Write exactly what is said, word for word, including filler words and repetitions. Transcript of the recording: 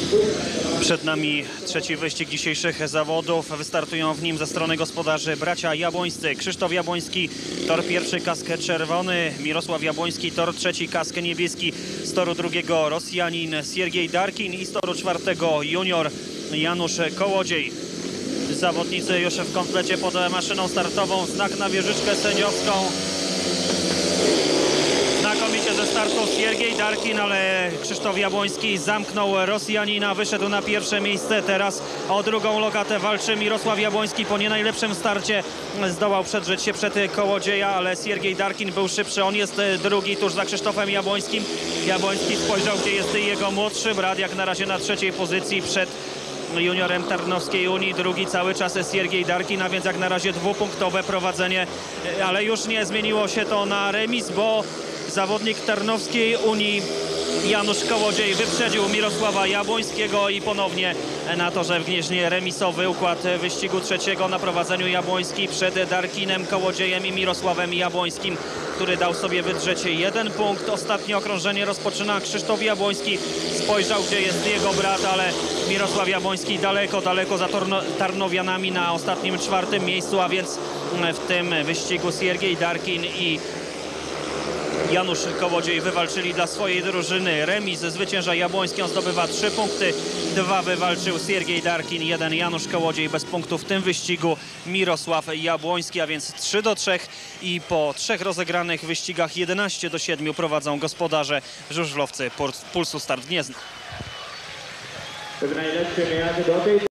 Przed nami trzeci wyścig dzisiejszych zawodów. Wystartują w nim ze strony gospodarzy bracia Jabłońscy. Krzysztof Jabłoński, tor pierwszy, kaskę czerwony. Mirosław Jabłoński, tor trzeci, kaskę niebieski. Z toru drugiego Rosjanin Siergiej Darkin i z toru czwartego junior Janusz Kołodziej. Zawodnicy już w komplecie pod maszyną startową. Znak na wieżyczkę sędziowską. Znakomicie ze startu Siergiej Darkin, ale Krzysztof Jabłoński zamknął Rosjanina, wyszedł na pierwsze miejsce. Teraz o drugą lokatę walczy Mirosław Jabłoński. Po nie najlepszym starcie zdołał przedrzeć się przed Kołodzieja, ale Siergiej Darkin był szybszy. On jest drugi tuż za Krzysztofem Jabłońskim. Jabłoński spojrzał, gdzie jest jego młodszy brat, jak na razie na trzeciej pozycji przed juniorem Tarnowskiej Unii. Drugi cały czas Siergiej Darkin, a więc jak na razie dwupunktowe prowadzenie, ale już nie zmieniło się to na remis, bo zawodnik Tarnowskiej Unii Janusz Kołodziej wyprzedził Mirosława Jabłońskiego i ponownie na torze w Gnieźnie remisowy układ wyścigu trzeciego. Na prowadzeniu Jabłoński przed Darkinem, Kołodziejem i Mirosławem Jabłońskim, który dał sobie wydrzeć jeden punkt. Ostatnie okrążenie rozpoczyna Krzysztof Jabłoński. Spojrzał, gdzie jest jego brat, ale Mirosław Jabłoński daleko, daleko za Tarnowianami na ostatnim czwartym miejscu, a więc w tym wyścigu Siergiej Darkin i Janusz Kołodziej wywalczyli dla swojej drużyny remis. Zwycięża Jabłoński, on zdobywa trzy punkty. Dwa wywalczył Siergiej Darkin, jeden Janusz Kołodziej. Bez punktów w tym wyścigu Mirosław Jabłoński, a więc trzy do trzech i po trzech rozegranych wyścigach jedenaście do siedmiu prowadzą gospodarze żużlowcy Pulsu Start Gniezno.